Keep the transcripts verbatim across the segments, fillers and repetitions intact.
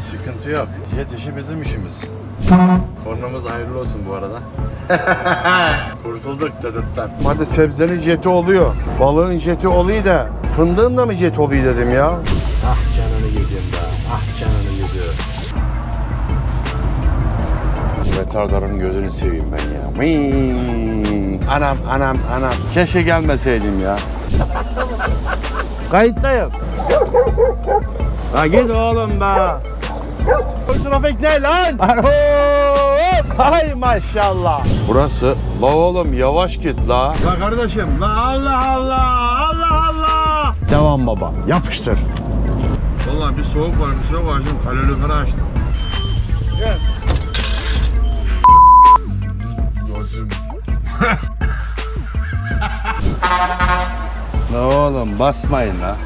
Sıkıntı yok. Jet işi bizim işimiz. Kornamız hayırlı olsun bu arada. Kurtulduk dedetten. Hadi sebzenin jeti oluyor. Balığın jeti oluyor da fındığın da mı jet oluyor dedim ya. Ah canını yedim be. Ah canını yedim. Retardarın gözünü seveyim ben ya. Mii. Anam anam anam. Keşke gelmeseydim ya. Kayıttayım. Ha git oğlum be. Bu trafik ne lan? Hay maşallah. Burası la oğlum yavaş git la. La kardeşim la Allah Allah Allah Allah. Devam baba yapıştır. Vallahi bir soğuk var bir soğuk var şimdi kaloriferi açtım. Gel. La oğlum basmayın la.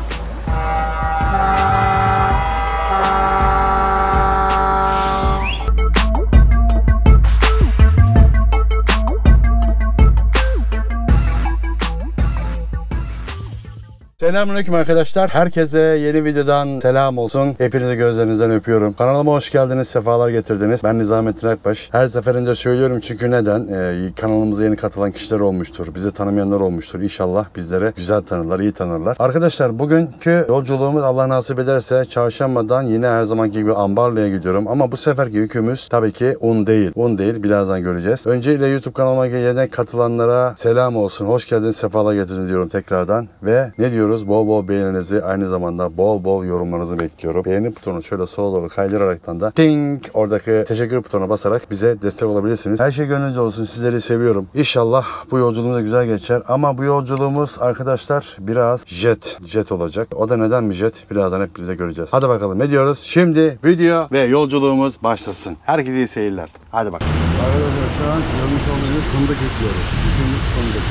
Selamünaleyküm arkadaşlar. Herkese yeni videodan selam olsun. Hepinizi gözlerinizden öpüyorum. Kanalıma hoş geldiniz, sefalar getirdiniz. Ben Nizamettin Akbaş. Her seferinde söylüyorum çünkü neden? Ee, kanalımıza yeni katılan kişiler olmuştur. Bizi tanımayanlar olmuştur. İnşallah bizlere güzel tanırlar, iyi tanırlar. Arkadaşlar bugünkü yolculuğumuz Allah nasip ederse çarşambadan yine her zamanki gibi Ambarlı'ya gidiyorum. Ama bu seferki yükümüz tabii ki un değil. Un değil. Birazdan göreceğiz. Öncelikle YouTube kanalıma yeni katılanlara selam olsun. Hoş geldiniz, sefalar getirdiniz diyorum tekrardan. Ve ne diyoruz? Bol bol beğeninizi, aynı zamanda bol bol yorumlarınızı bekliyorum. Beğeni butonunu şöyle sola doğru kaydıraraktan da ting oradaki teşekkür butonuna basarak bize destek olabilirsiniz. Her şey gönlünüzce olsun. Sizleri seviyorum. İnşallah bu yolculuğumuz da güzel geçer. Ama bu yolculuğumuz arkadaşlar biraz jet. Jet olacak. O da neden mi jet? Birazdan hep birlikte göreceğiz. Hadi bakalım ne diyoruz? Şimdi video ve yolculuğumuz başlasın. Herkese iyi seyirler. Hadi bakalım. Arkadaşlar şu an görmüş olduğunuz fındık ekliyoruz. Bütün fındık.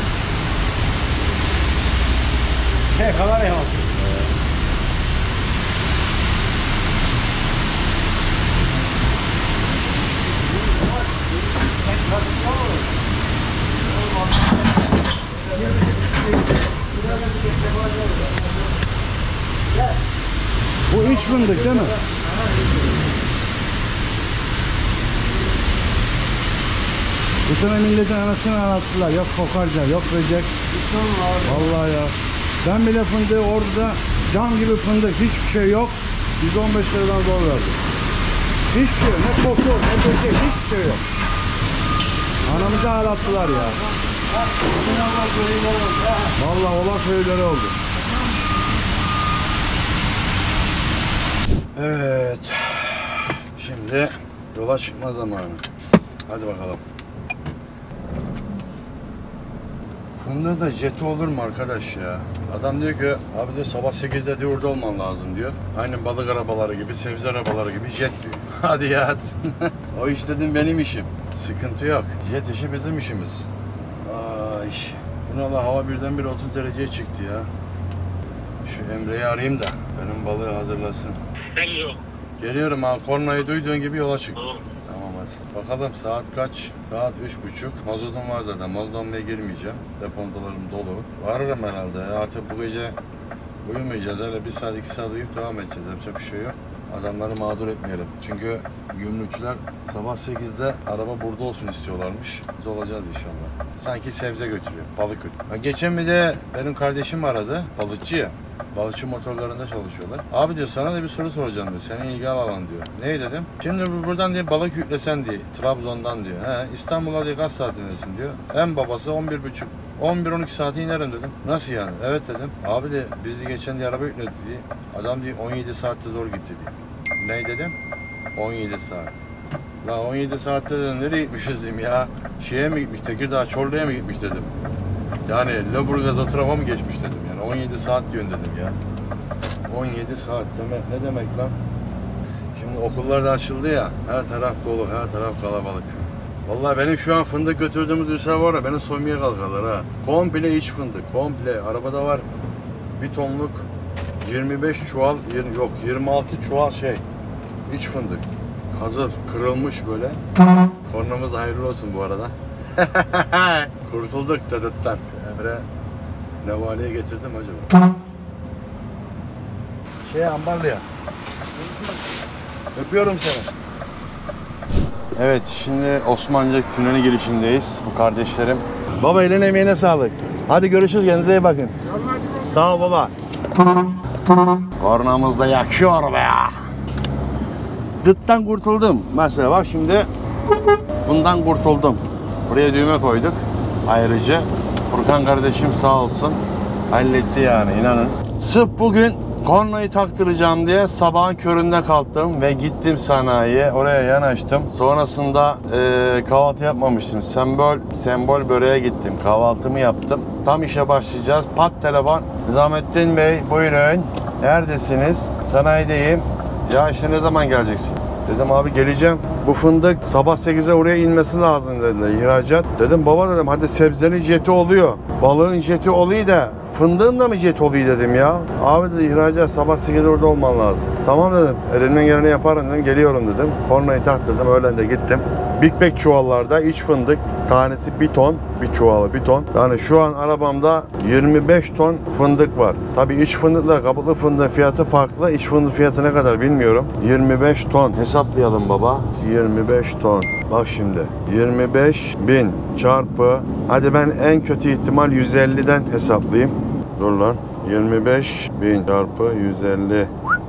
Ne kadar ya? Bu iç fındık değil mi? Bu sene milletin anasını anlattılar. Yok kokarca, yok böcek. Vallahi ya. Ben bile fındığı orada cam gibi fındık, hiçbir şey yok. yüz on beş liradan zor verdim. Hiçbir şey yok. Ne koku, ne böcek, hiçbir şey yok. Anamızı ağlattılar ya. Vallahi olan köyleri oldu. Evet. Şimdi yola çıkma zamanı. Hadi bakalım. Fındığı da jeti olur mu arkadaş ya? Adam diyor ki abi de sabah sekizde de orada olman lazım diyor. Aynı balık arabaları gibi, sebze arabaları gibi jet diyor. Hadi ya. O iş dedim benim işim. Sıkıntı yok. Jet işi bizim işimiz. Ay. Buna Allah hava birdenbire otuz dereceye çıktı ya. Şu Emre'yi arayayım da benim balığı hazırlasın. Geliyor. Geliyorum abi. Kornayı duyduğun gibi yola çık. Tamam. Tamam hadi. Bakalım saat kaç? Saat üç buçuk. Mazotum var zaten. Mazot almaya girmeyeceğim. Depontalarım dolu. Varırım herhalde ya. Artık bu gece uyumayacağız. Öyle bir saat iki saat uyuyup devam edeceğiz. Yapacak bir şey yok. Adamları mağdur etmeyelim. Çünkü gümrükçüler sabah sekizde araba burada olsun istiyorlarmış. Biz olacağız inşallah. Sanki sebze götürüyor. Balık götürüyor. Geçen bir de benim kardeşim aradı. Balıkçı ya. Balıkçı motorlarında çalışıyorlar. Abi diyor sana da bir soru soracağım diyor. Senin ilgi alan diyor. Ne dedim? Şimdi buradan diye balık yüklesen diye. Trabzon'dan diyor. He, İstanbul'a diye kaç saatindesin diyor. En babası on bir buçuk. on bir on iki saate inerim dedim. Nasıl yani? Evet dedim. Abi de bizi geçen diye araba yükledi diye. Adam diye on yedi saatte zor gitti diye. Ne dedim? on yedi saat. La on yedi saatte dedim nereye gitmişiz dedim ya. Şeye mi gitmiş? Tekirdağ Çorlu'ya mı gitmiş dedim. Yani Lüleburgaz o tarafa mı geçmiş dedim yani. on yedi saat diyorsun dedim ya. on yedi saat demek ne demek lan? Şimdi okullar da açıldı ya. Her taraf dolu, her taraf kalabalık. Vallahi benim şu an fındık götürdüğümüz üsler var ya beni soymaya kalkarlar ha. Komple iç fındık, komple. Arabada var bir tonluk yirmi beş çuval, yok yirmi altı çuval şey. İç fındık. Hazır, kırılmış böyle. Kornamız hayırlı olsun bu arada. Kurtulduk dedetten. Emre nevaliye getirdim acaba. Şey Ambarlı'ya. Öpüyorum seni. Evet, şimdi Osmancık Tüneli girişindeyiz. Bu kardeşlerim. Baba eline emeğine sağlık. Hadi görüşürüz, kendinize iyi bakın. Sağ ol baba. Kornamız da yakıyor be ya. Gıttan kurtuldum. Mesela bak şimdi bundan kurtuldum. Buraya düğme koyduk. Ayrıca Furkan kardeşim sağ olsun halletti yani, inanın. Sırf bugün kornayı taktıracağım diye sabahın köründe kalktım ve gittim sanayiye, oraya yanaştım. Sonrasında e, kahvaltı yapmamıştım. Sembol, sembol böreğe gittim. Kahvaltımı yaptım. Tam işe başlayacağız. Pat telefon. Nizamettin Bey buyurun. Neredesiniz? Sanayideyim. Ya işte ne zaman geleceksin? Dedim abi geleceğim. Bu fındık sabah sekize oraya inmesi lazım dediler, ihracat. Dedim baba dedim hadi sebzenin jeti oluyor. Balığın jeti oluyor da fındığın da mı jet oluyor dedim ya. Abi dedi ihracat sabah sekizde orada olman lazım. Tamam dedim, elimden geleni yaparım dedim, geliyorum dedim. Kornayı taktırdım, öğlen de gittim. Big Bag çuvallarda iç fındık tanesi bir ton, bir çuvalı bir ton. Yani şu an arabamda yirmi beş ton fındık var. Tabii iç fındıkla kabuklu fındığın fiyatı farklı. İç fındık fiyatı ne kadar bilmiyorum. yirmi beş ton hesaplayalım baba. yirmi beş ton. Bak şimdi yirmi beş bin çarpı, hadi ben en kötü ihtimal yüz elliden hesaplayayım. Dur lan. yirmi beş bin çarpı yüz elli.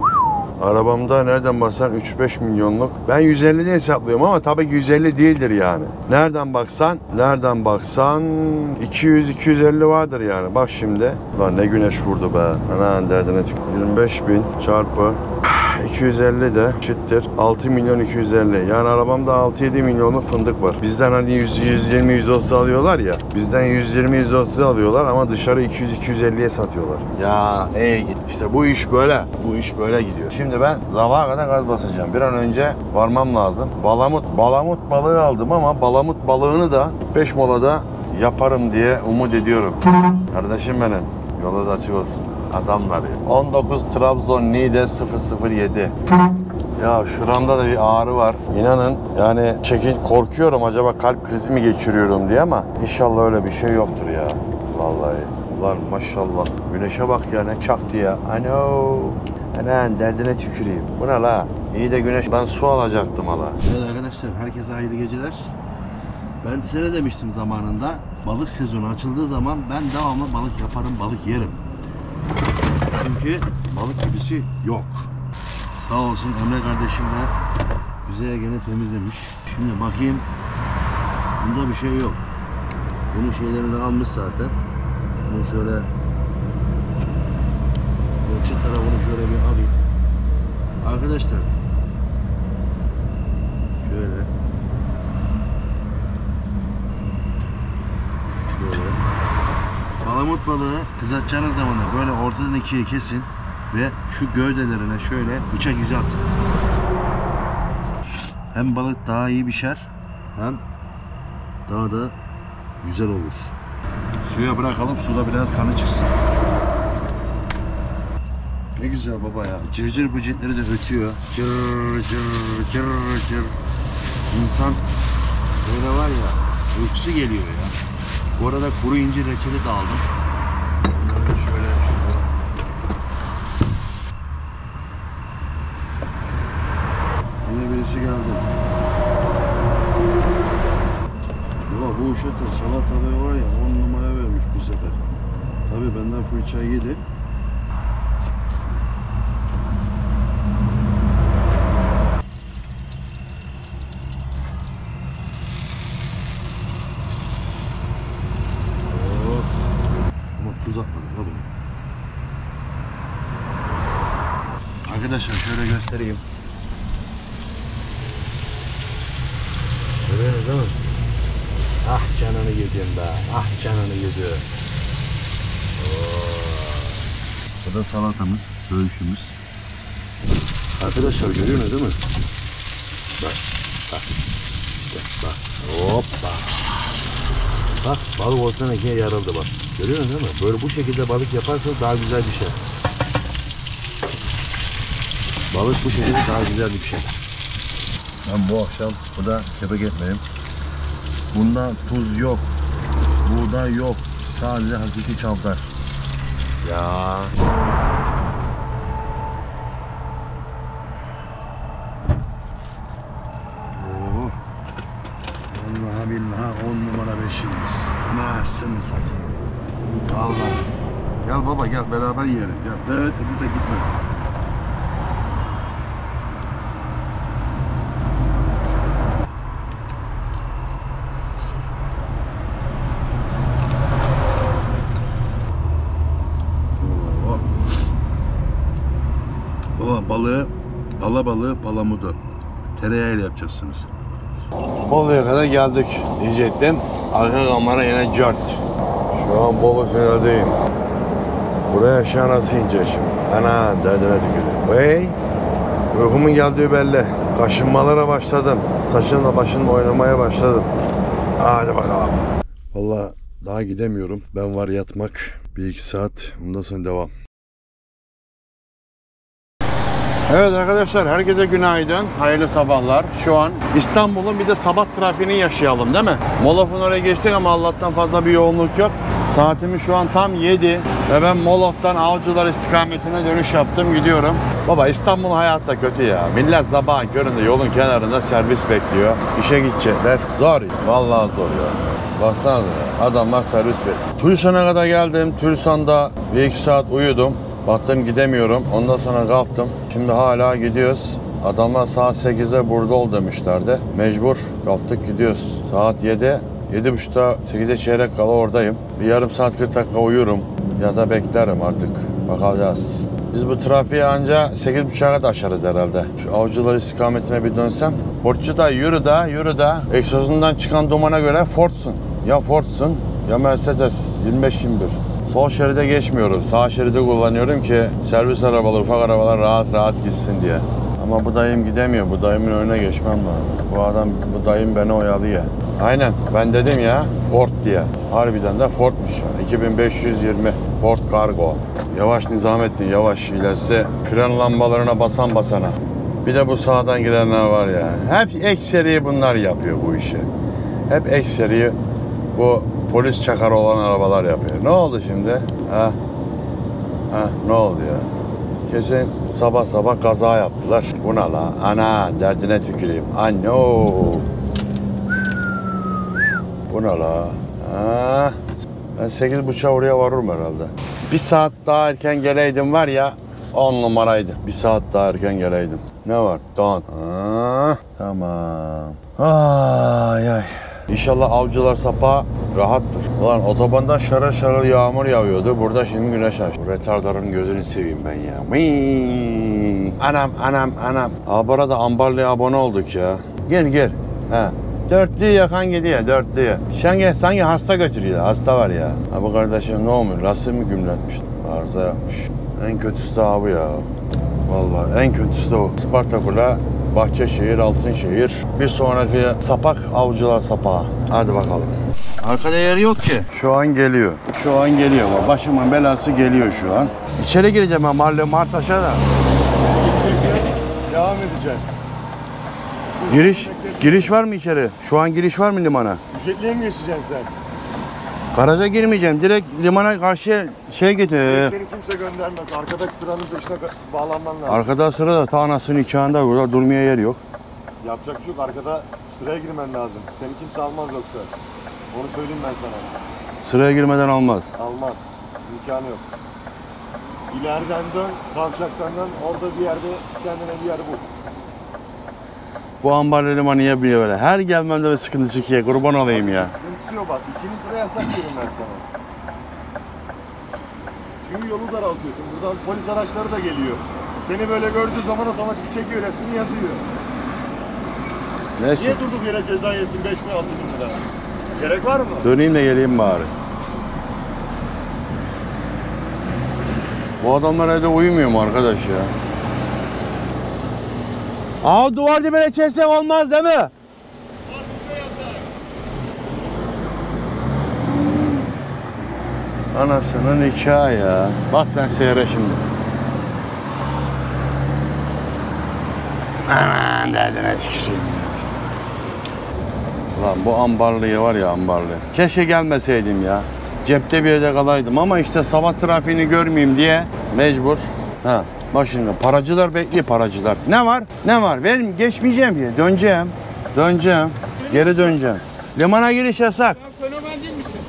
Arabamda nereden baksan üç beş milyonluk. Ben yüz elliden hesaplıyorum ama tabii ki yüz elli değildir yani. Nereden baksan, nereden baksan iki yüz iki yüz elli vardır yani. Bak şimdi. Lan ne güneş vurdu be. Ana derdine tük. yirmi beş bin çarpı iki yüz elli de eşittir altı milyon iki yüz elli. Yani arabamda altı yedi milyonluk fındık var. Bizden hani yüz yüz yirmi yüz otuz alıyorlar ya. Bizden yüz yirmi yüz otuz alıyorlar ama dışarı iki yüz iki yüz elliye satıyorlar. Ya ey git. İşte bu iş böyle. Bu iş böyle gidiyor. Şimdi ben sabaha kadar gaz basacağım. Bir an önce varmam lazım. Balamut, balamut balığı aldım ama balamut balığını da beş molada yaparım diye umut ediyorum. Kardeşim benim. Yolu da açık olsun. Adamlar ya. on dokuz Trabzon Niğde sıfır sıfır yedi. Ya şuramda da bir ağrı var. İnanın yani çekin korkuyorum acaba kalp krizi mi geçiriyorum diye ama inşallah öyle bir şey yoktur ya. Vallahi. Ulan maşallah. Güneşe bak ya ne çaktı ya. Ano. Anan derdine tüküreyim. Bu ne la? İyi de güneş. Ben su alacaktım hala. Evet arkadaşlar herkese hayırlı geceler. Ben size ne demiştim zamanında? Balık sezonu açıldığı zaman ben devamlı balık yaparım, balık yerim. Çünkü balık gibisi yok. Sağ olsun Emre kardeşim de güzel gene temizlemiş. Şimdi bakayım. Bunda bir şey yok. Bunun şeylerini de almış zaten. Bunu şöyle ölçü tarafını şöyle bir alayım. Arkadaşlar şöyle böyle palamut balığı kızartacağınız zaman da böyle ortadan ikiye kesin ve şu gövdelerine şöyle bıçak izi atın. Hem balık daha iyi pişer hem daha da güzel olur. Suya bırakalım, suda biraz kanı çıksın. Ne güzel baba ya. Cırcır böcekleri de ötüyor. Cır cır cır cır. İnsan böyle var ya, uykusu geliyor ya. Bu arada kuru incir reçeli de aldım. Bunları da şöyle şöyle. Yine birisi geldi. Baba bu uşakta salatalığı var ya on numara vermiş bu sefer. Tabii benden fırça yedi. Tuz atmadım da bunu. Arkadaşlar şöyle göstereyim. Görüyorsunuz değil mi? Ah canını yedim be. Ah canını yedi. Bu da salatamız, söğüşümüz. Arkadaşlar görüyorsunuz değil mi? Bak, bak, bak, bak. Hoppa. Bak balık ortadan ikiye yarıldı bak. Görüyorsun değil mi? Böyle bu şekilde balık yaparsanız daha güzel bir şey. Balık bu şekilde daha güzel bir şey. Ben bu akşam bu da kepek etmedim. Bunda tuz yok. Buğday yok. Sadece hakiki çavdar. Ya. Beş yıldız. Anasını satayım. Vallahi. Gel baba gel beraber yiyelim. Gel. Evet hadi de gitme. Oo. Baba balığı, alabalığı, palamudu tereyağıyla yapacaksınız. Bolu'ya kadar geldik diyecektim. Arka kamera yine cart. Şu an Bolu finaldeyim. Buraya aşağı nasıl ineceğiz şimdi? Ana derdine tükürüyor. Hey, uykumun geldiği belli. Kaşınmalara başladım. Saçımla başımla oynamaya başladım. Hadi bakalım. Vallahi daha gidemiyorum. Ben var yatmak. Bir iki saat. Ondan sonra devam. Evet arkadaşlar herkese günaydın. Hayırlı sabahlar. Şu an İstanbul'un bir de sabah trafiğini yaşayalım değil mi? Molof'un oraya geçtik ama Allah'tan fazla bir yoğunluk yok. Saatimiz şu an tam yedi ve ben Molof'tan Avcılar istikametine dönüş yaptım gidiyorum. Baba İstanbul hayatta kötü ya. Millet sabah köründe yolun kenarında servis bekliyor. İşe gidecekler. Zor ya. Vallahi zor ya. Baksana adamlar servis bekliyor. Tucsun'a kadar geldim. Tucsun'da bir iki saat uyudum. Baktım gidemiyorum. Ondan sonra kalktım. Şimdi hala gidiyoruz. Adamlar saat sekizde burada ol demişlerdi. Mecbur kalktık gidiyoruz. Saat yedi. yedi buçukta sekize çeyrek kala oradayım. Bir yarım saat kırk dakika uyurum. Ya da beklerim artık. Bakacağız. Biz bu trafiği anca sekiz buçuğa kadar aşarız herhalde. Şu Avcılar istikametine bir dönsem. Fordçu da yürü da yürü da. Egzozundan çıkan dumana göre Ford'sun. Ya Ford'sun ya Mercedes yirmi beş yirmi bir. Sol şeride geçmiyorum. Sağ şeridi kullanıyorum ki servis arabalar, ufak arabalar rahat rahat gitsin diye. Ama bu dayım gidemiyor. Bu dayımın önüne geçmem lazım. Bu adam, bu dayım beni oyalıyor. Aynen. Ben dedim ya Ford diye. Harbiden de Ford'muş yani. iki bin beş yüz yirmi Ford Cargo. Yavaş Nizamettin, yavaş. İlerisi fren lambalarına basan basana. Bir de bu sağdan girenler var ya. Hep ekseri bunlar yapıyor bu işi. Hep ekseri bu polis çakarı olan arabalar yapıyor. Ne oldu şimdi? Ha? Ha, ne oldu ya? Kesin sabah sabah kaza yaptılar. Bu ne la? Ana derdine tüküreyim. Ano. Bu ne la? Ha? Ben sekiz buçuğa oraya varırım herhalde. Bir saat daha erken geleydim var ya on numaraydı. Bir saat daha erken geleydim. Ne var? Don. Ha, tamam. Ay ay. İnşallah Avcılar Sapağı rahattır. Ulan otobanda şarıl şarıl yağmur yağıyordu. Burada şimdi güneş açtı. Bu retardarın gözünü seveyim ben ya. Mii. Anam anam anam. Aa, bu arada Ambarlı'ya abone olduk ya. Gel gel. He. Dörtlüyü yakan gidiyor dörtlüyü. Sanki, sanki hasta götürüyor. Hasta var ya. Ha bu kardeşim ne olmuş? Lastiği mi gümletmiş? Arıza yapmış. En kötüsü de abi ya. Vallahi en kötüsü de o. Spartakula, Bahçeşehir, Altınşehir. Bir sonraki sapak Avcılar Sapağı. Hadi bakalım. Arkada yer yok ki. Şu an geliyor. Şu an geliyor. Başımın belası geliyor şu an. İçeri gireceğim ben Mahalle Martaş'a da. Devam edeceğim. Giriş, giriş var mı içeri? Şu an giriş var mı limana? Ücretliye mi geçeceksin sen? Garaja girmeyeceğim. Direkt limana karşıya şey getir. Seni kimse göndermez. Arkadaki sıranın dışına bağlanman lazım. Arkada sıra da ta anasının nikahında burada durmaya yer yok. Yapacak bir şey yok. Arkada sıraya girmen lazım. Seni kimse almaz yoksa. Onu söyleyeyim ben sana. Sıraya girmeden almaz. Almaz. İmkanı yok. İleriden dön, kavşaktan dön. Orada bir yerde kendine bir yer bul. Bu ambarlı limanı niye böyle böyle? Her gelmemde bir sıkıntı çıkıyor. Kurban olayım ya. Sıkıntısı yok bak. İkinci sıra yasak diyorum ben sana. Çünkü yolu daraltıyorsun. Buradan polis araçları da geliyor. Seni böyle gördüğü zaman otomatik çekiyor, resmini yazıyor. Neyse. Niye durduk yere ceza yesin beş bin altı bin lira? Gerek var mı? Döneyim de geleyim bari. Bu adamlar evde uyumuyor mu arkadaş ya? Aa duvar dibine çeksek olmaz değil mi? Anasının nikahı ya. Bak sen seyre şimdi. Aman derdine tüküreyim. Lan bu ambarlıya var ya ambarlı. Keşke gelmeseydim ya. Cepte bir yerde kalaydım ama işte sabah trafiğini görmeyeyim diye mecbur. Ha, bak şimdi paracılar bekliyor paracılar. Ne var? Ne var? Benim geçmeyeceğim diye. Döneceğim. Döneceğim. Geri döneceğim. Limana giriş yasak. Fenomen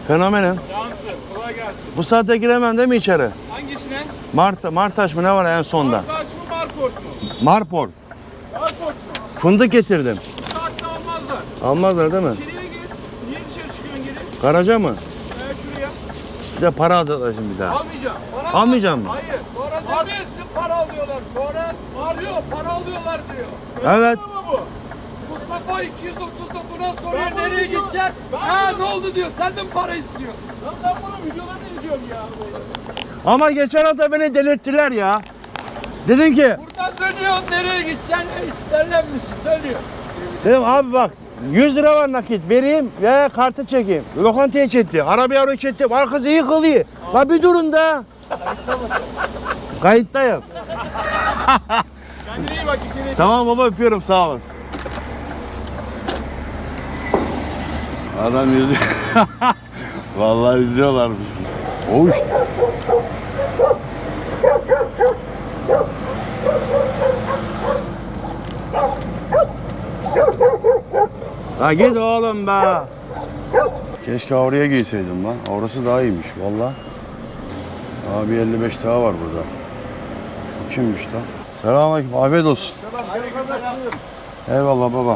Fenomenim. Cansın. Kolay gelsin. Bu saatte giremem değil mi içeri? Hangisine? Mart, Martaş mı ne var en sonda? Martaş mı Marport mu? Marport. Marport mu? Fındık getirdim. Bu saatte almazlar. Almazlar değil mi? İçeriye gir. Niye dışarı çıkıyorsun geri? Garaja mı? Ee, şuraya. Bir de para alacaklar şimdi bir daha. Almayacağım. Bana Almayacağım mı? Hayır. Sonra demezsin para alıyorlar. Sonra diyor para alıyorlar diyor. Evet. Ama bu. Mustafa iki yüz otuzda bundan sonra Ben bunu nereye biliyorum. gidecek? Ben Ha bunu- ne oldu diyor. Senden para istiyor. Lan ben bunun videolarını izliyorum ya. Ama geçen hafta beni delirttiler ya. Dedim ki, Buradan dönüyorsun nereye gideceksin? Hiç derlenmişsin dönüyor. dedim abi bak yüz lira var nakit vereyim ve kartı çekeyim. Lokantaya çekti, arabaya oraya çekti, arkası yıkılıyor. La bir durun da. Kayıttayım. Kendine iyi bak. İçeriye. Tamam baba öpüyorum sağ olasın. Adam yüzüyor. Vallahi üzüyorlarmış bizi. Oğuş. Ha git oğlum be. Keşke oraya giyseydim lan. Orası daha iyiymiş vallahi. Abi elli beş daha var burada. Bu kimmiş lan? Selamünaleyküm. Afiyet olsun. Eyvallah baba.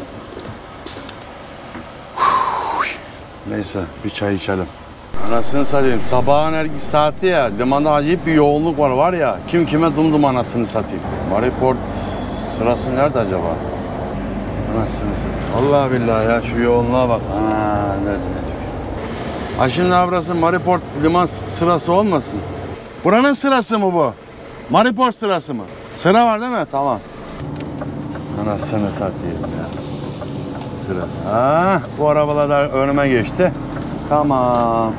Neyse bir çay içelim. Anasını satayım. Sabahın erki saati ya. Limanda acayip bir yoğunluk var var ya. Kim kime dumdum anasını satayım. Mariport sırası nerede acaba? Anasını satayım. Allah billahi ya şu yoğunluğa bak. Aa, ne, ne Ha şimdi burası Mariport liman sırası olmasın? Buranın sırası mı bu? Mariport sırası mı? Sıra var değil mi? Tamam. Anasını satayım ya. Sıra. Ha, bu arabalar da önüme geçti. Tamam.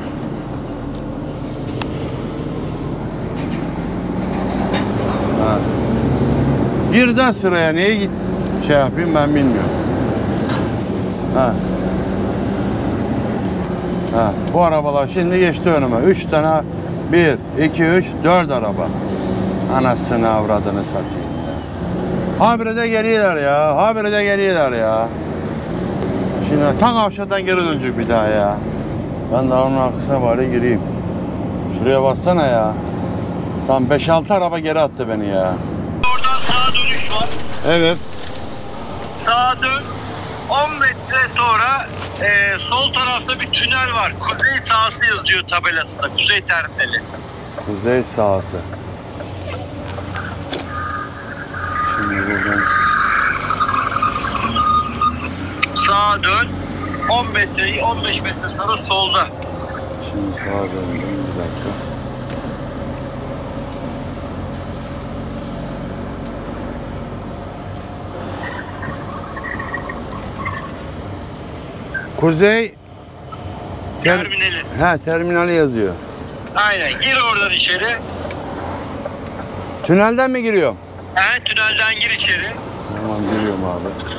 Ha. Birden sıraya niye git şey yapayım ben bilmiyorum. Ha. Ha, bu arabalar şimdi geçti önüme. Üç tane, bir, iki, üç, dört araba. Anasını avradını satayım ya. Habire de geliyorlar ya, habire de geliyorlar ya. Şimdi tam kavşaktan geri dönecek bir daha ya. Ben daha onun arkasına bari gireyim. Şuraya bassana ya. Tam beş altı araba geri attı beni ya. Oradan sağa dönüş var. Evet. Sağa dön. on metre sonra e, sol tarafta bir tünel var. Kuzey sahası yazıyor tabelasında. Kuzey terminali. Kuzey sahası. Şimdi buradan... Sağa dön. on metre, on beş metre sonra solda. Şimdi sağa döndüm bir dakika. Kuzey ter Terminali. ha terminali yazıyor. Aynen. Gir oradan içeri. Tünelden mi giriyorum? He, tünelden gir içeri. Tamam giriyorum abi.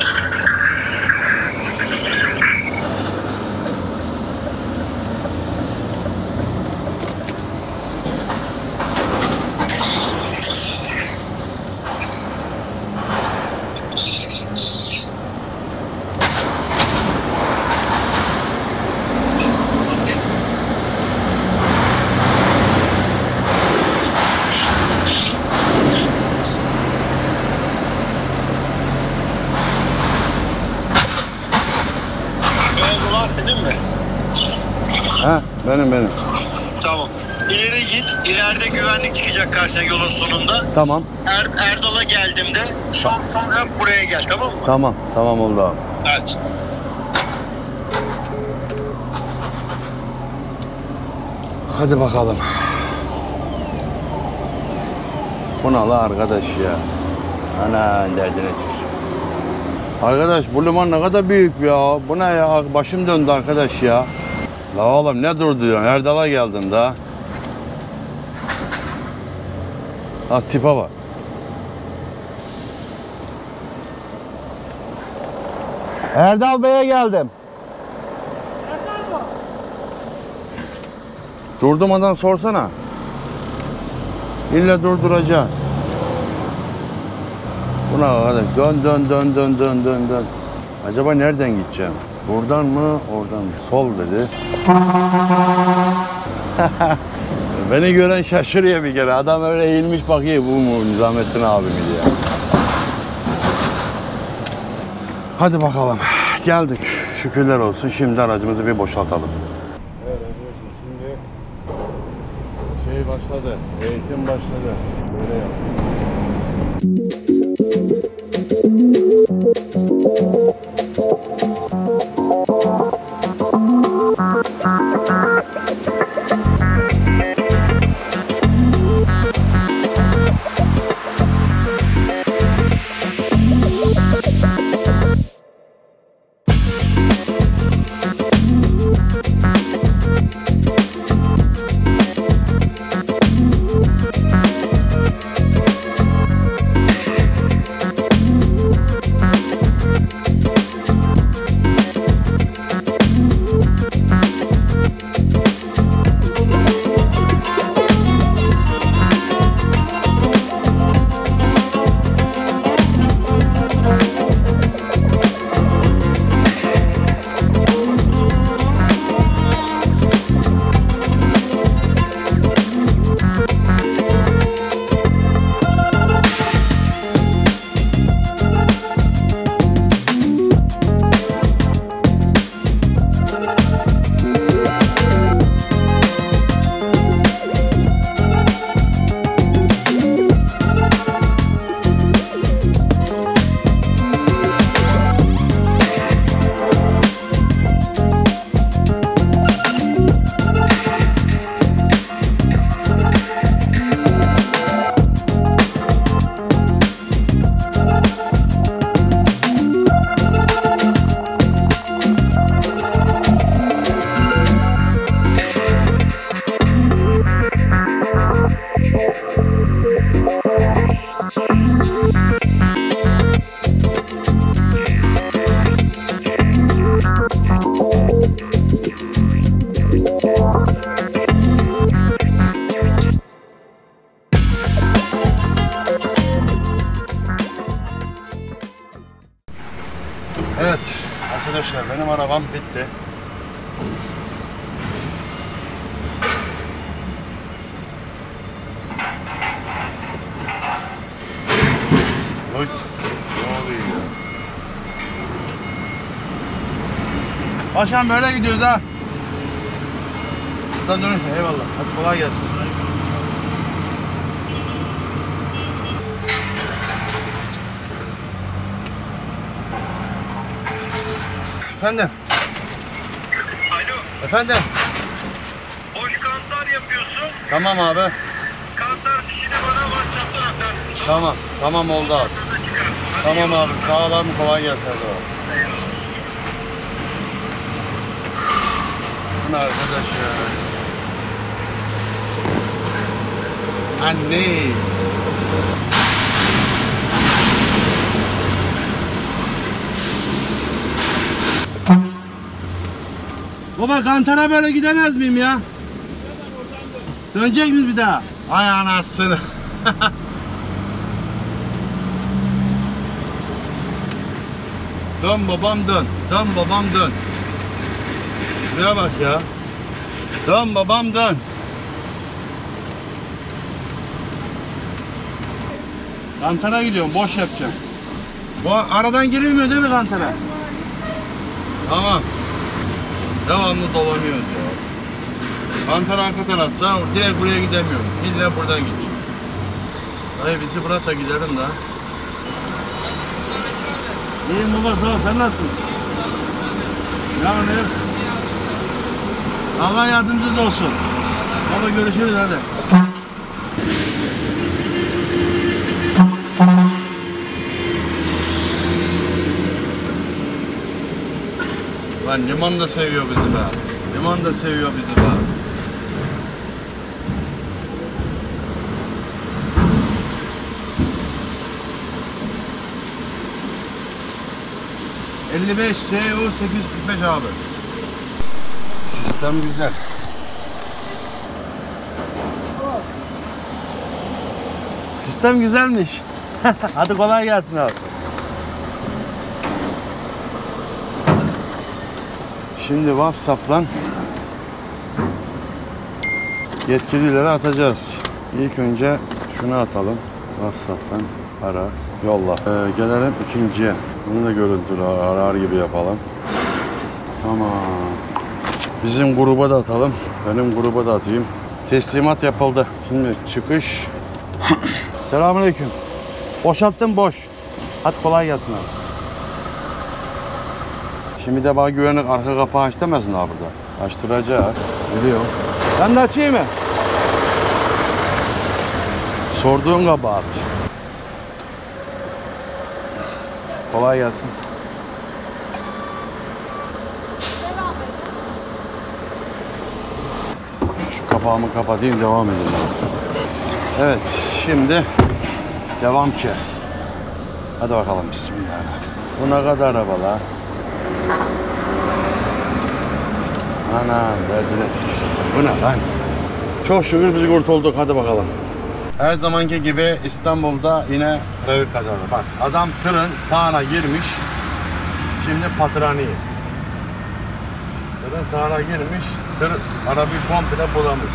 Beyaz olan senin mi? Ha benim benim. Tamam. İleri git. İleride güvenlik çıkacak karşına yolun sonunda. Tamam. Er, Erdal'a geldiğimde son sonra buraya gel, tamam mı? Tamam. Tamam oldu abi. Evet. Hadi bakalım. Bu ne la arkadaş ya? Ana derdine tük. Arkadaş bu liman ne kadar büyük ya. Bu ne ya? Başım döndü arkadaş ya. La oğlum ne durdu diyorsun? Erdal'a geldin daha. Az tipe bak. Erdal Bey'e geldim. Erdal mı? Durdurmadan sorsana. İlla durduracaksın. Buna arkadaş dön dön dön dön dön dön dön. Acaba nereden gideceğim? Buradan mı, oradan mı? Sol dedi. Beni gören şaşırıyor bir kere. Adam öyle eğilmiş bakıyor, bu mu Nizamettin abi mi diye. Hadi bakalım. Geldik. Şükürler olsun. Şimdi aracımızı bir boşaltalım. Evet arkadaşlar şimdi şey başladı. Eğitim başladı. Böyle yap. Evet arkadaşlar benim arabam bitti. Oy, ne oluyor ya? Paşam böyle gidiyoruz ha. Buradan dönün. Eyvallah. Hadi kolay gelsin. Efendim? Alo, Efendim? boş kantar yapıyorsun. Tamam abi. Kantar fişini bana WhatsApp'tan atarsın. Tamam. Tamam oldu abi. Kantarda çıkarsın. Hadi Tamam eyvallah. abi. Sağ ol abi. Kolay gelsin. Hadi abi. Eyvallah. Bu ne arkadaş ya? Anne. Baba kantara böyle gidemez miyim ya? Dönecek miyiz bir daha? Ay anasını. Dön babam dön. Dön babam dön. Şuraya bak ya. Dön babam dön. Kantara gidiyorum, boş yapacağım. Bu aradan girilmiyor değil mi kantara? Tamam. Devamlı dolanıyoruz ya. Kantara arka tarafta, direkt buraya gidemiyorum. İlla buradan gideceğim. Dayı bizi bırak da gidelim daha. İyiyim baba, sağ ol. Sen nasılsın? Ne var ne yok? Allah yardımcınız olsun. Baba görüşürüz hadi. Lan liman da seviyor bizi be. Liman da seviyor bizi be. elli beş S U sekiz yüz kırk beş abi. Sistem güzel. Sistem güzelmiş. Hadi kolay gelsin abi. Şimdi WhatsApp'tan yetkililere atacağız. İlk önce şunu atalım. WhatsApp'tan ara, yolla. Ee, gelelim ikinciye. Bunu da görüntülü arar gibi yapalım. Tamam. Bizim gruba da atalım. Benim gruba da atayım. Teslimat yapıldı. Şimdi çıkış. Selamünaleyküm. Boşalttım, boş. Hadi kolay gelsin abi. Şimdi de bana güvenlik arka kapağı aç demesin abi burada. Açtıracak. Biliyorum. Ben de açayım mı? Sorduğun kabahat. Kolay gelsin. Şu kapağımı kapatayım, devam edelim. Evet, şimdi devam ki. Hadi bakalım, bismillahirrahmanirrahim. Bu ne kadar araba la? Ana, verdiler. Bu ne lan? Çok şükür biz kurtulduk, hadi bakalım. Her zamanki gibi İstanbul'da yine trafik kazası. Bak, adam tırın sağına girmiş, şimdi patranıyı. Tırın sağına girmiş, tır arabayı komple bulamış.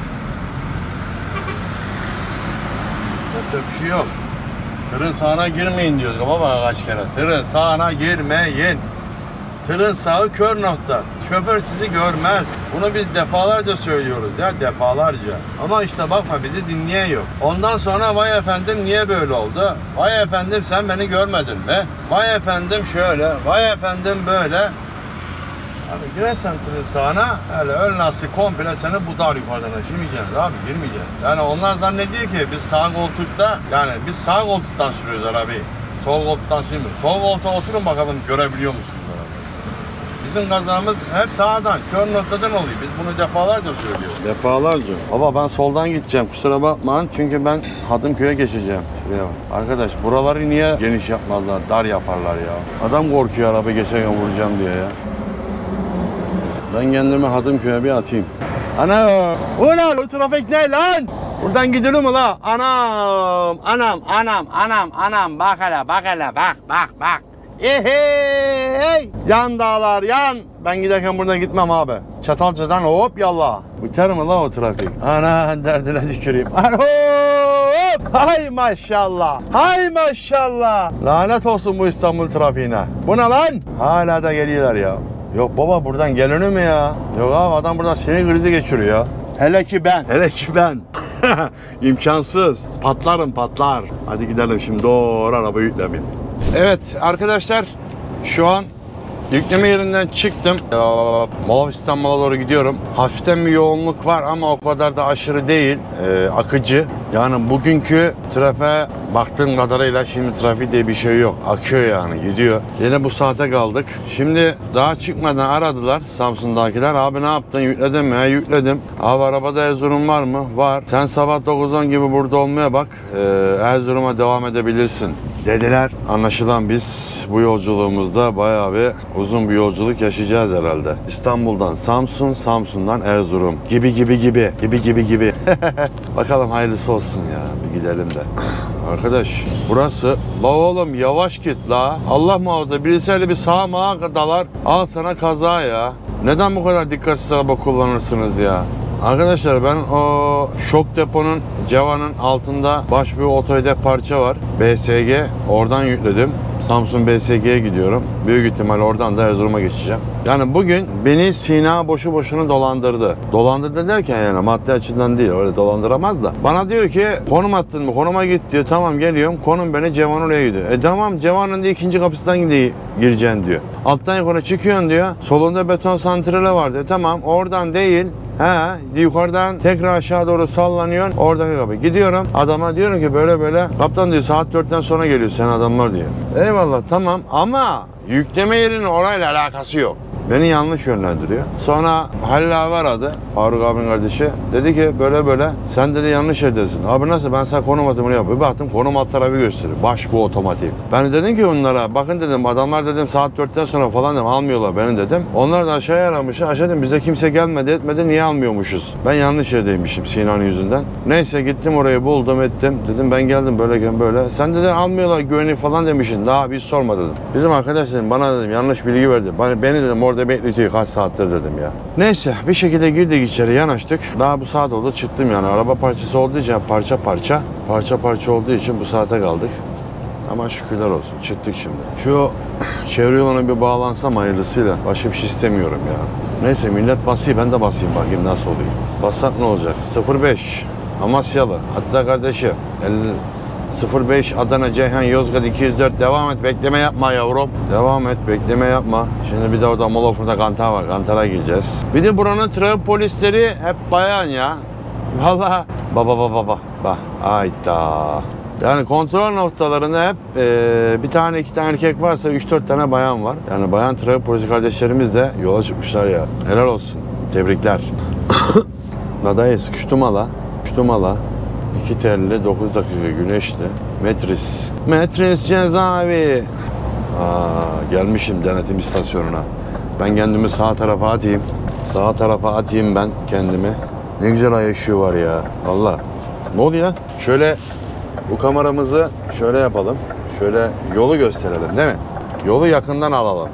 Yapacak bir şey yok. Tırın sağına girmeyin diyoruz baba kaç kere. Tırın sağına girmeyin. Tırın sağı kör nokta. Şoför sizi görmez. Bunu biz defalarca söylüyoruz ya, defalarca. Ama işte bakma, bizi dinleyen yok. Ondan sonra vay efendim niye böyle oldu? Vay efendim sen beni görmedin mi? Vay efendim şöyle, vay efendim böyle. Abi girersen tırın sağına, öyle ön lastik komple seni budar yukarıdan, girmeyeceksin abi, girmeyeceksin. Yani onlar zannediyor ki biz sağ koltukta, yani biz sağ koltuktan sürüyoruz arabayı. Sol koltuktan sürmüyoruz. Sol koltuğa oturun bakalım, görebiliyor musunuz arabayı? Bizim kazamız hep sağdan, kör noktadan oluyor. Biz bunu defalarca söylüyoruz. Defalarca. Baba ben soldan gideceğim, kusura bakmayın. Çünkü ben Hadımköy'e geçeceğim. Şuraya bak. Arkadaş buraları niye geniş yapmadılar, dar yaparlar ya. Adam korkuyor araba geçerken vuracağım diye ya. Ben kendimi Hadımköy'e bir atayım. Ana! Ulan o trafik ne lan? Buradan gidelim mi la? Anam! Anam! Anam! Anam! Anam! Bak hele! Bak hele! Bak! Bak! Bak! Ehey! Yan dağlar yan! Ben giderken buradan gitmem abi. Çatalca'dan hop yallah. Biter mi la o trafik? Ana derdine tüküreyim. Ana hop! Hay maşallah! Hay maşallah! Lanet olsun bu İstanbul trafiğine. Bu ne lan? Hala da geliyorlar ya. Yok baba buradan gelinir mi ya? Yok abi adam buradan sinir krizi geçiriyor ya. Hele ki ben. Hele ki ben. İmkansız. Patlarım patlar. Hadi gidelim şimdi doğru araba yüklemeyeyim. Evet arkadaşlar şu an yükleme yerinden çıktım. Moğolistan Mal'a doğru gidiyorum. Hafiften bir yoğunluk var ama o kadar da aşırı değil. Ee, akıcı. Yani bugünkü trafiğe baktığım kadarıyla şimdi trafik diye bir şey yok. Akıyor yani gidiyor. Yine bu saate kaldık. Şimdi daha çıkmadan aradılar Samsun'dakiler. Abi ne yaptın? Yükledin mi? He, yükledim. Abi arabada Erzurum var mı? Var. Sen sabah dokuz on gibi burada olmaya bak. Ee, Erzurum'a devam edebilirsin dediler. Anlaşılan biz bu yolculuğumuzda bayağı bir uzun bir yolculuk yaşayacağız herhalde. İstanbul'dan Samsun, Samsun'dan Erzurum gibi gibi gibi gibi gibi gibi. Bakalım hayırlısı olsun ya. Bir gidelim de. Arkadaş burası la oğlum yavaş git la. Allah muhafaza birisi öyle bir sağa mağa dalar. Al sana kaza ya. Neden bu kadar dikkatsiz araba kullanırsınız ya? Arkadaşlar ben o şok deponun Ceva'nın altında baş bir otoyedek parça var. B S G oradan yükledim. Samsun B S G'ye gidiyorum. Büyük ihtimal oradan da Erzurum'a geçeceğim. Yani bugün beni Sina boşu boşuna dolandırdı. Dolandırdı derken yani maddi açıdan değil, öyle dolandıramaz da. Bana diyor ki konum attın mı? Konuma git diyor. Tamam geliyorum. Konum beni Cevan oraya gidiyor. E tamam Cevan'ın da ikinci kapısından gireceksin diyor. Alttan yukarı çıkıyorsun diyor. Solunda beton santrale var diyor. Tamam oradan değil. He, yukarıdan tekrar aşağı doğru sallanıyorsun. Oradaki kapı. Gidiyorum. Adama diyorum ki böyle böyle. Kaptan diyor saat dörtten sonra geliyor sen adamlar diyor. Eyvallah tamam ama yükleme yerinin orayla alakası yok. Beni yanlış yönlendiriyor. Sonra Halil abi aradı. Faruk abinin kardeşi. Dedi ki böyle böyle. Sen dedi yanlış yerdesin. Abi nasıl? Ben sana konum atımını yapıyorum. Bir baktım konum alt tarafı gösteriyor. Baş bu otomatik. Ben dedim ki onlara bakın dedim adamlar dedim saat dörtten sonra falan dedim almıyorlar beni dedim. Onlar da aşağıya aramış. Aşağı dedim bize kimse gelmedi etmedi niye almıyormuşuz? Ben yanlış yerdeymişim Sinan'ın yüzünden. Neyse gittim orayı buldum ettim. Dedim ben geldim böyleyken böyle. Sen dedi almıyorlar güvenlik falan demişsin. Daha biz sorma dedim. Bizim arkadaş dedim bana dedim yanlış bilgi verdi. Beni dedim orada orada bekletiyor kaç saattir dedim ya. Neyse bir şekilde girdik içeri, yanaştık. Daha bu saat oldu, çıktım yani. Araba parçası olduğu için parça parça. Parça parça olduğu için bu saate kaldık. Ama şükürler olsun çıktık şimdi. Şu çevre yoluna bir bağlansam hayırlısıyla. Başka bir şey istemiyorum ya. Neyse millet basıyor, ben de basayım bakayım nasıl oluyor. Bassak ne olacak? sıfır beş Amasyalı hatta kardeşi sıfır beş Adana Ceyhan Yozgat iki yüz dört devam et, bekleme yapma yavrum. Devam et, bekleme yapma. Şimdi bir de orada Molofur'da kantar var, kantara gireceğiz. Bir de buranın trafik polisleri hep bayan ya. Vallahi baba baba baba bak ayda. Yani kontrol noktalarında hep e, bir tane iki tane erkek varsa üç dört tane bayan var. Yani bayan trafik polisi kardeşlerimiz de yola çıkmışlar ya. Helal olsun. Tebrikler. Nada'ya sıkıştım hala. Sıkıştım hala. iki telli dokuz dakika güneşli. Metris. Metris cezaevi. Aa, gelmişim denetim istasyonuna. Ben kendimi sağ tarafa atayım. Sağ tarafa atayım ben kendimi. Ne güzel ay ışığı var ya. Vallahi. Ne oluyor ya? Şöyle bu kameramızı şöyle yapalım. Şöyle yolu gösterelim değil mi? Yolu yakından alalım.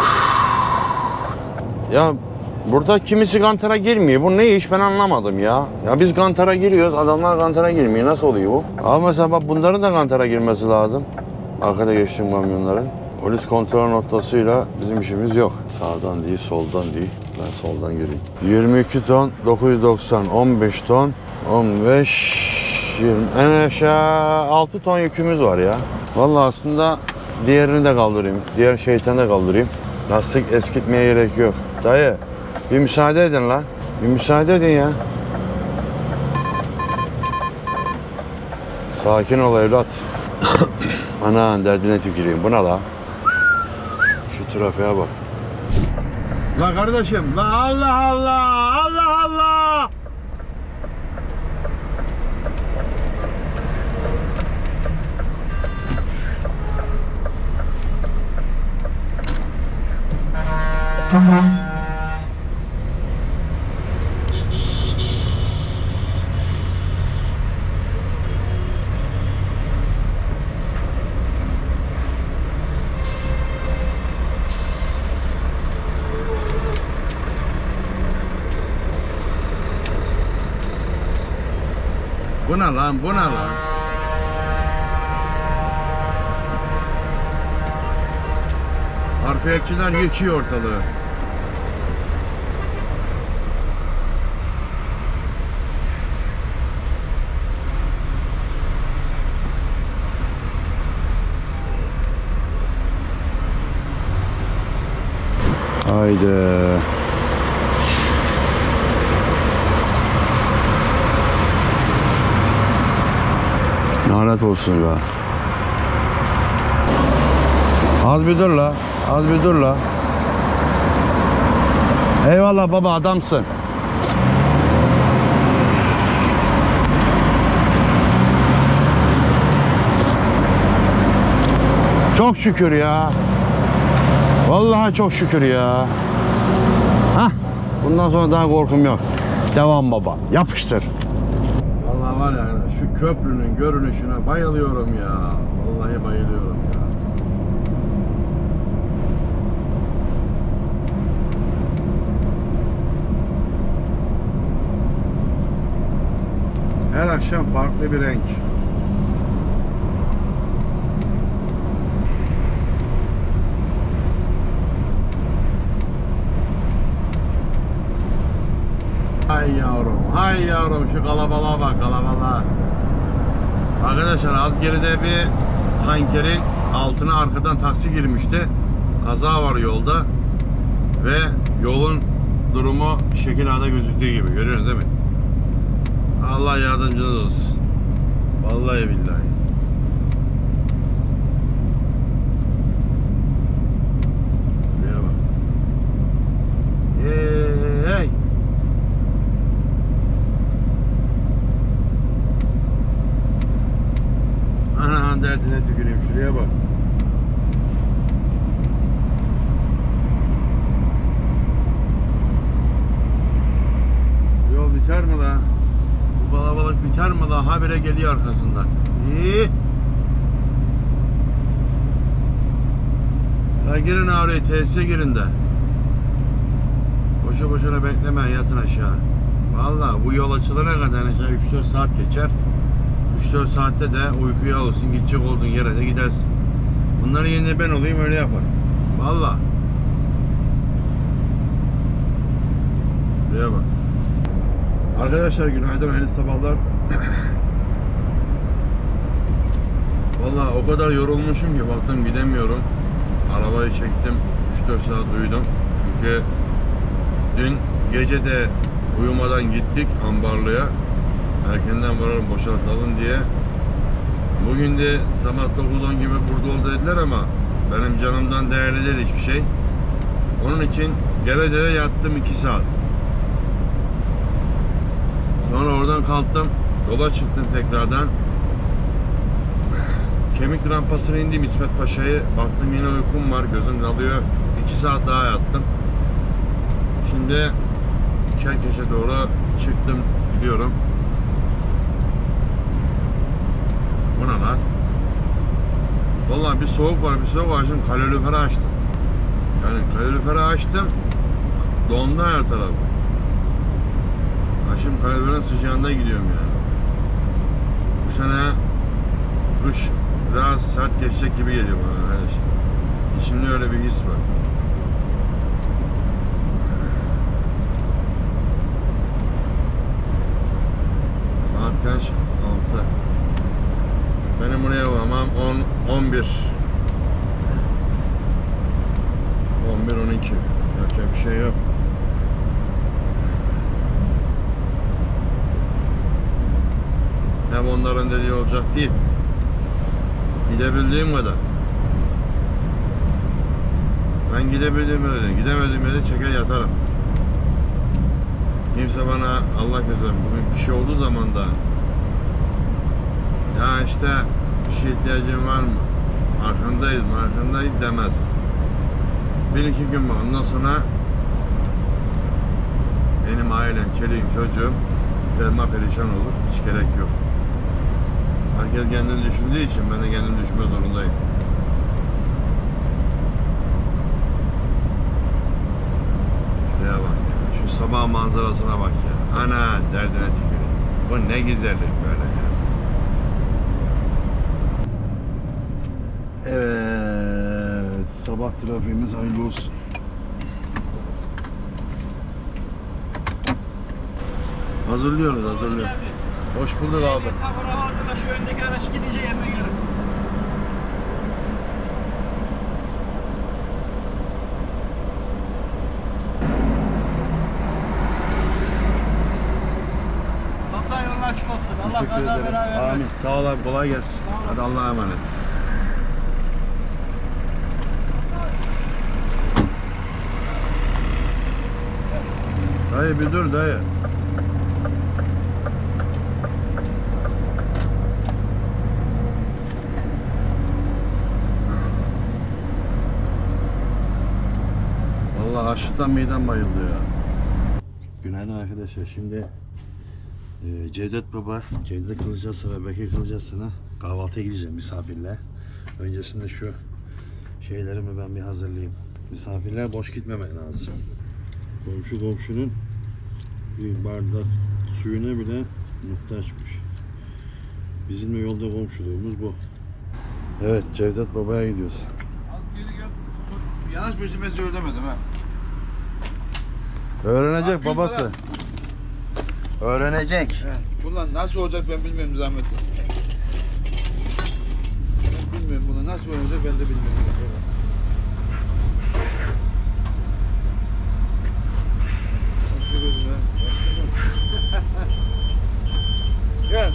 Ya burada kimisi kantara girmiyor. Bu ne iş ben anlamadım ya. Ya biz kantara giriyoruz, adamlar kantara girmiyor. Nasıl oluyor bu? Ama mesela bak bunların da kantara girmesi lazım. Arkada geçtiğim kamyonların. Polis kontrol noktasıyla bizim işimiz yok. Sağdan değil, soldan değil. Ben soldan gireyim. yirmi iki ton, dokuz yüz doksan, on beş ton, on beş, yirmi. En aşağı altı ton yükümüz var ya. Vallahi aslında diğerini de kaldırayım. Diğer şeytanı da kaldırayım. Lastik eskitmeye gerek yok. Dayı bir müsaade edin lan. Bir müsaade edin ya. Sakin ol evlat. Ana derdine tüküreyim. Bu ne la? Şu trafiğe bak. La kardeşim. La Allah Allah. Allah Allah. Bu ne lan? Bu ne lan? Harfiyatçılar yıkıyor ortalığı. Haydi. Lanet olsun be. Az bir dur la. Az bir dur la. Eyvallah baba adamsın. Çok şükür ya. Vallahi çok şükür ya. Hah. Bundan sonra daha korkum yok. Devam baba. Yapıştır. Vallahi var ya şu köprünün görünüşüne bayılıyorum ya. Vallahi bayılıyorum ya. Her akşam farklı bir renk. Hay yavrum, hay yavrum şu kalabalığa bak, kalabalığa. Arkadaşlar az geride bir tankerin altına arkadan taksi girmişti. Kaza var yolda ve yolun durumu şekil A'da gözüktüğü gibi, görüyorsunuz değil mi? Allah yardımcınız olsun. Vallahi billahi. Neye bak. Hey. Ana derdine tüküreyim, şuraya bak. Yol biter mi la? Bu kalabalık biter mi la? Habire geliyor arkasından. İyi. La girin oraya, tesise girin de. boşu boşuna beklemeyin, yatın aşağı. Vallahi bu yol açılana kadar aşağı üç dört saat geçer. üç dört saatte de uykuya olsun, gidecek olduğun yere de gidersin. Bunların yerine ben olayım, öyle yaparım. Vallahi. Buraya bak. Arkadaşlar günaydın, hayırlı sabahlar. Vallahi o kadar yorulmuşum ki baktım gidemiyorum. Arabayı çektim, üç dört saat uyudum. Çünkü dün gece de uyumadan gittik Ambarlı'ya. Erkenden varalım, boşaltalım diye. Bugün de sabah dokuz on gibi burada ol dediler ama benim canımdan değerli değil hiçbir şey. Onun için gele gele yattım iki saat. Sonra oradan kalktım, yola çıktım tekrardan. Kemik rampasına indim İsmet Paşa'yı. Baktım yine uykum var, gözüm dalıyor. iki saat daha yattım. Şimdi Çerkeş'e doğru çıktım, gidiyorum. Bu ne lan? Vallahi bir soğuk var, bir soğuk var. Şimdi kaloriferi açtım. Yani kaloriferi açtım, dondu her taraf. Ha şimdi kaloriferin sıcağında gidiyorum yani. Bu sene kış biraz sert geçecek gibi geliyor bana arkadaşlar. İçimde öyle bir his var. Saat kaç? altı. Benim buraya varmam on, on bir. on bir on iki. Yapacak bir şey yok. Hem onların dediği olacak değil. Gidebildiğim kadar. Ben gidebildiğim yerde, gidemediğim yerde çeker yatarım. Kimse bana Allah keser bugün bir şey olduğu zaman da ya işte bir şey ihtiyacın var mı? Arkandayız mı? Arkandayız demez. Bir iki gün var. Ondan sonra benim ailem, çeliğim, çocuğum perma perişan olur. Hiç gerek yok. Herkes kendini düşündüğü için ben de kendimi düşünme zorundayım. Şuraya bak ya. Şu sabah manzarasına bak ya. Ana derdine tüküreyim. Bu ne güzellik böyle ya. Evet, sabah trafiğimiz hayırlı olsun. Hazırlıyoruz, hazırlıyoruz. Hoş bulduk abi. Tabura hazırla, şu öndeki araç gidince yerine geliriz. Kaptan yolun açık olsun. Allah Teşekkür kaza ederim. bela vermesin. Amin. Sağ ol abi, kolay gelsin. Hadi Allah'a emanet. Dayı bir dur dayı. Vallahi açlıktan midem bayıldı ya. Günaydın arkadaşlar. Şimdi e, Cevdet Baba, Cevdet Kılıcasına ve Bekir Kılıcasına kahvaltıya gideceğim misafirle. Öncesinde şu şeylerimi ben bir hazırlayayım. Misafirler boş gitmemek lazım. Komşu komşunun bir bardak suyuna bile muhtaçmış. Bizim de yolda komşuluğumuz bu. Evet, Cevdet Baba'ya gidiyoruz. Yanlış bir cümle söylemedim ha. Öğrenecek Akgül babası. falan. Öğrenecek. He, bunlar nasıl olacak ben bilmiyorum zahmetli. Ben bilmiyorum bunlar nasıl olacak ben de bilmiyorum. Nasıl olacak ha? Gel.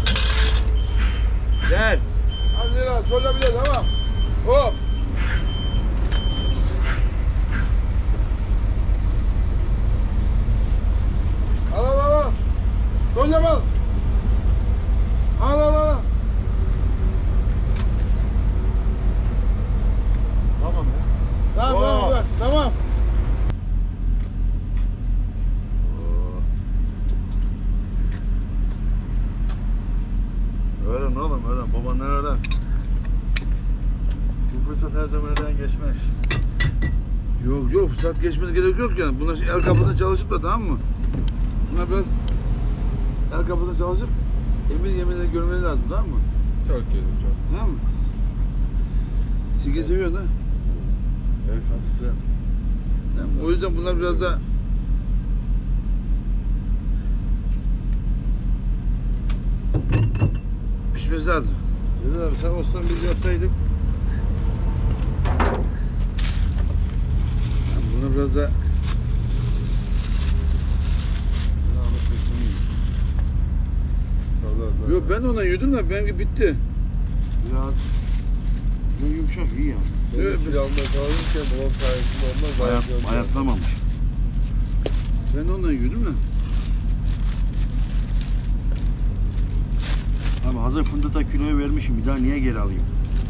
Gel. Hadi lan sola bile tamam. Hop. Al al al al. Sola al. Al al al. Tamam ya. Tamam tamam Oo. tamam. Tamam. Öğren oğlum öğren. Babandan öğren. Bu fırsat her zaman elden geçmez. Yok yok saat geçmesi gerek yok yani. Bunlar şey, el kapısında çalışıp da tamam mı? Bunlar biraz el kapısında çalışıp emir yemeğine görmeleri lazım tamam mı? Çok kötü çok. Tamam mı? Sige seviyorsun ha? El kapısı. Tamam, o yüzden bunlar biraz da pişmesi lazım. Dedi abi sen olsan biz yapsaydık. Yani bunu biraz da yok ben de ona yedim de benimki bitti. Biraz bu yumuşak iyi yani. Benim planla kalırken babam sayesinde olmaz. Bayat, bayatlamamış. Ben de ondan yedim de. Abi hazır fındıkta kiloyu vermişim. Bir daha niye geri alayım?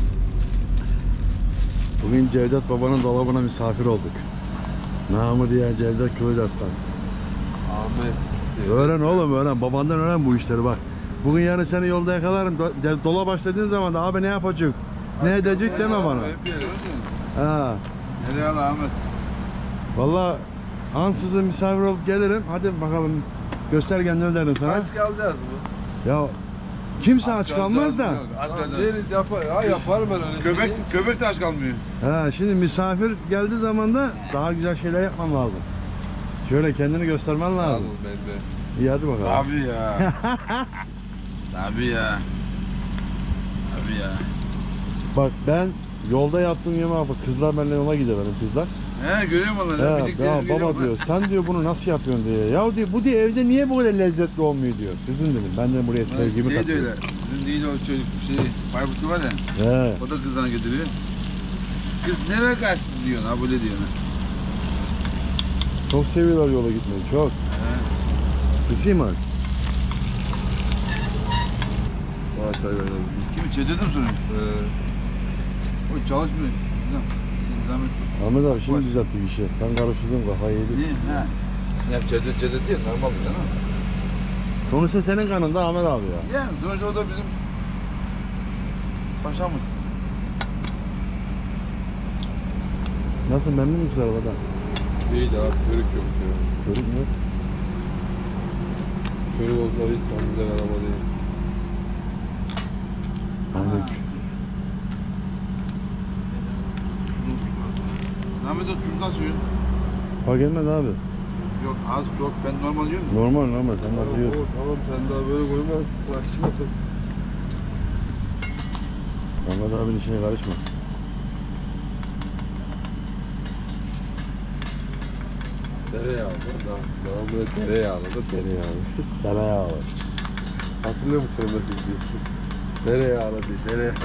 Bugün Cevdet babanın dolabına misafir olduk. Namı diye Cevdet Kılıç Aslan. Ahmet. Öğren oğlum öğren. Babandan öğren bu işleri bak. Bugün yarın seni yolda yakalarım. Do- Dola başladığın zaman da abi ne yapacak? Ne edecek deme bana. Hep yeri Ha. nereye al Ahmet? Vallahi ansızın misafir olup gelirim. Hadi bakalım göster kendini derim sana. Aç kalacağız mı? Ya kimse aç kalmaz da. Yok, aç kalacağız. Deriz yapar. Ha yaparım ben öyle Köpek, şeyi. köpek de aç kalmıyor. Ha, şimdi misafir geldiği zaman da daha güzel şeyler yapman lazım. Şöyle kendini göstermen lazım. Alın ben de. İyi hadi bakalım. Tabii ya. Tabii ya. Tabii ya. Bak ben yolda yaptığım yemeğe bak kızlar benimle yola gidiyor benim kızlar. He görüyorum onları. Ya, birlikte ya geliyorum baba ben. diyor sen diyor bunu nasıl yapıyorsun diyor. Ya diyor bu diyor evde niye böyle lezzetli olmuyor diyor. Kızım dedim ben de buraya sevgimi şey de katıyorum. öyle. Bizim değil o çocuk şey Bayburtlu var ya. He. O da kızlarına götürüyor. Kız nereye kaçtı diyorsun ha böyle diyorsun. Çok seviyorlar yola gitmeyi çok. Kısayım mı? Vay çay verelim. Kimi çedirdim sonra? Ee, O çalışmıyor. Güzel. Zahmet. Ahmet abi şimdi düzelttik işi. Ben karıştırdım kafayı yedim. Niye? He. Sen hep çedir çedir diye normal bu canım. Sonuçta senin kanında Ahmet abi ya. Yani sonuçta o da bizim paşamız. Nasıl memnun musun arabadan? değil abi. Körük yok ya. Görük mü? Körük olsa hiç son güzel araba değil. Aynen. Zahmet o tuz nasıl yiyorsun? Fark etmez abi. Yok az çok ben normal yiyorum. Normal normal sen nasıl yiyorsun? Oo, tamam sen daha böyle koymazsın. Sakin ol. Ahmet abinin işine karışma. Tereyağlı. Daha, daha böyle tereyağlı da tereyağlı. Tereyağı. Tereyağı. Hatırlıyor musun nasıl gidiyorsun? Tereyağlı değil, tereyağlı.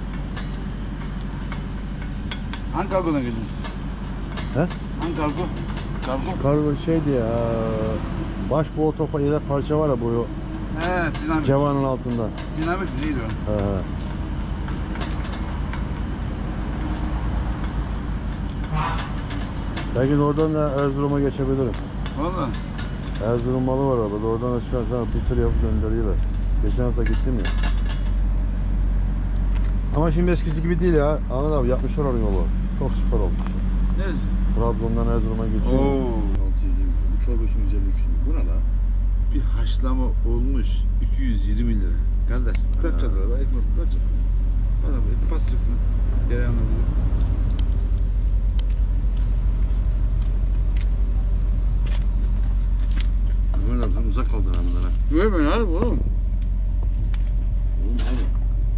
Hangi kargodan gidiyorsun? He? Hangi kargo? Kargo? Kargo şeydi ya. Baş bu otopa yedek parça var ya bu He, dinamik. Cevan'ın altında. Dinamik neydi o? He he. Belki de oradan da Erzurum'a geçebilirim. Valla. Erzurum malı var arabada. Oradan da çıkarsan bir tır yapıp gönderiyorlar. Geçen hafta gittim ya. Ama şimdi eskisi gibi değil ya. Ahmet abi yapmışlar onun yolu. Çok süper olmuş. Neresi? Trabzon'dan Erzurum'a geçiyor. Oo. Bu çorba için güzel bir kişi. Bu ne la? Bir haşlama olmuş iki yüz yirmi lira. Kardeş kaç çadır var? Ekmek kaç çadır? Bana bir pas çıktı. Geri anladım. Ahmet abi sen uzak kaldın Ahmet'den ha. Böyle ben abi oğlum. Oğlum hadi.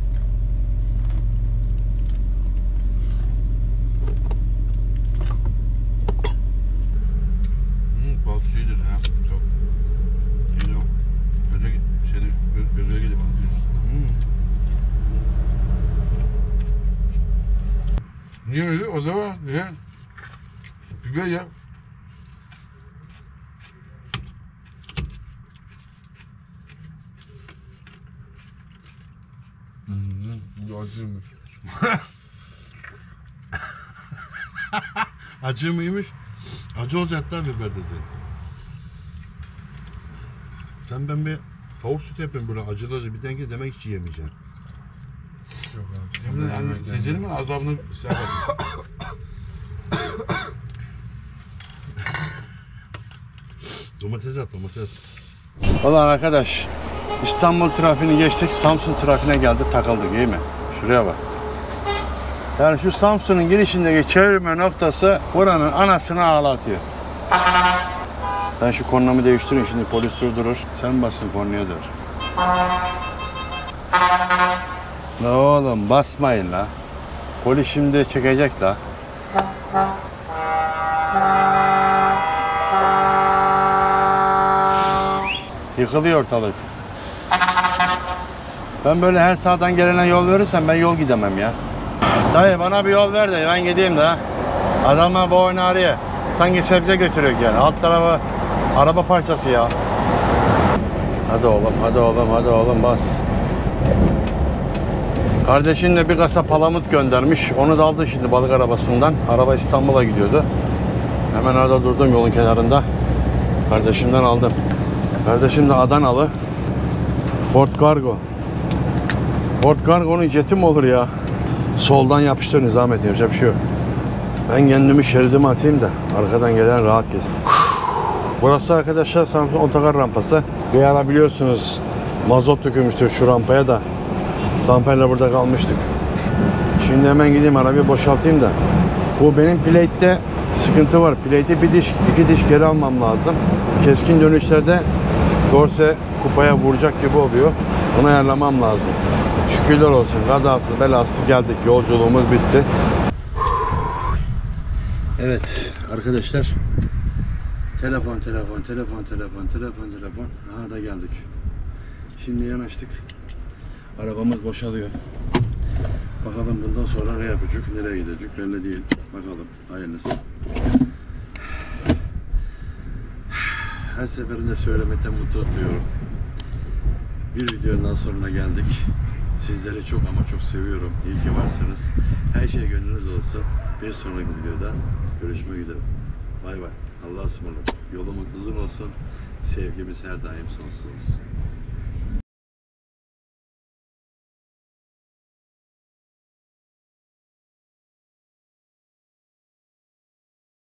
Hmm, bal suyudur ha. Çok. İyi o. Göze git. Şeyde gö göze gidip Hmm. Niye öyle? O zaman niye? Biber ya. Bu acıymış. Acı mıymış? Acı olacak da biber dedi. Sen ben bir tavuk sütü yapayım böyle acılı acı bir denge demek hiç yiyemeyeceksin. Yok abi. Yani Cezer'imin azabını sevmedim. Domates at domates. Ulan arkadaş, İstanbul trafiğini geçtik, Samsun trafiğine geldik, takıldık, iyi mi? Şuraya bak. Yani şu Samsun'un girişindeki çevirme noktası buranın anasını ağlatıyor. Ben şu kornamı değiştireyim, şimdi polis durdurur. Sen basın kornaya dur. La oğlum basmayın la. Polis şimdi çekecek la. Yıkılıyor ortalık. Ben böyle her sağdan gelene yol verirsem ben yol gidemem ya. Dayı bana bir yol ver de ben gideyim de. Adamlar bu oyunu arıyor. Sanki sebze götürüyor yani. Alt tarafı araba parçası ya. Hadi oğlum, hadi oğlum, hadi oğlum bas. Kardeşimle bir kasa palamut göndermiş. Onu da aldı şimdi balık arabasından. Araba İstanbul'a gidiyordu. Hemen orada durdum yolun kenarında. Kardeşimden aldım. Kardeşim de Adanalı. Port Cargo. Port Cargo'nun jeti mi olur ya? Soldan yapıştır Nizamet, yapacak bir şey yok. Ben kendimi şeridime atayım da arkadan gelen rahat geçsin. Burası arkadaşlar Samsun otogar rampası. Bir ara biliyorsunuz mazot dökülmüştür şu rampaya da. Damperle burada kalmıştık. Şimdi hemen gideyim arabayı boşaltayım da. Bu benim plate'te sıkıntı var. Plate'i bir diş, iki diş geri almam lazım. Keskin dönüşlerde dorse kupaya vuracak gibi oluyor. Onu ayarlamam lazım. Şükürler olsun. Kazasız belasız geldik. Yolculuğumuz bitti. Evet arkadaşlar. Telefon, telefon, telefon, telefon, telefon, telefon. Aha da geldik. Şimdi yanaştık. Arabamız boşalıyor. Bakalım bundan sonra ne yapacak, nereye gidecek belli değil. Bakalım, hayırlısı. Her seferinde söylemekten mutluluk duyuyorum. Bir videonun sonuna geldik. Sizleri çok ama çok seviyorum. İyi ki varsınız. Her şey gönlünüz olsun. Bir sonraki videoda görüşmek üzere. Bay bay. Allah'a ısmarladık. Yolumuz uzun olsun. Sevgimiz her daim sonsuz olsun.